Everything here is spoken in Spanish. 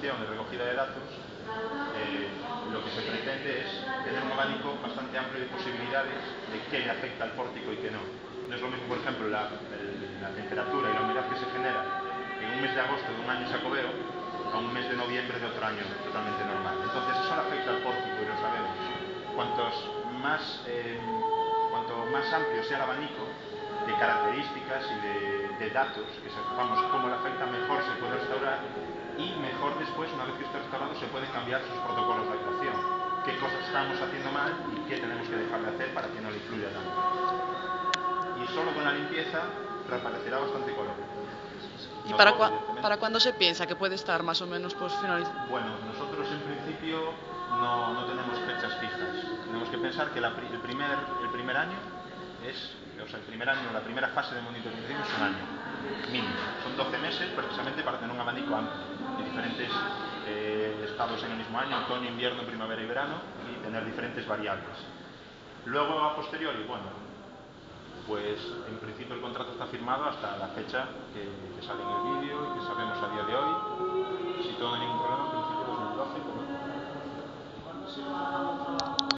visualización y recogida de datos, lo que se pretende es tener un abanico bastante amplio de posibilidades de qué le afecta al pórtico y qué no. No es lo mismo, por ejemplo, la temperatura y la humedad que se genera en un mes de agosto de un año jacobeo a un mes de noviembre de otro año totalmente normal. Entonces eso le afecta al pórtico y lo sabemos. Cuanto más amplio sea el abanico de características y de datos que sepamos cómo le afecta, mejor se puede restaurar y mejor después, una vez que esté restaurado, se pueden cambiar sus protocolos de actuación, qué cosas estamos haciendo mal y qué tenemos que dejar de hacer para que no le influya tanto. Y solo con la limpieza reaparecerá bastante color. ¿Y para cuándo se piensa que puede estar más o menos pues, finalizado? Bueno, nosotros en principio no tenemos fechas fijas. Tenemos que pensar que el primer año la primera fase de monitorización es un año mínimo. Son 12 meses precisamente para tener un abanico amplio de diferentes estados en el mismo año, otoño, invierno, primavera y verano, y tener diferentes variables. Luego, a posteriori, bueno, pues en principio el contrato está firmado hasta la fecha que sale en el vídeo y que sabemos a día de hoy.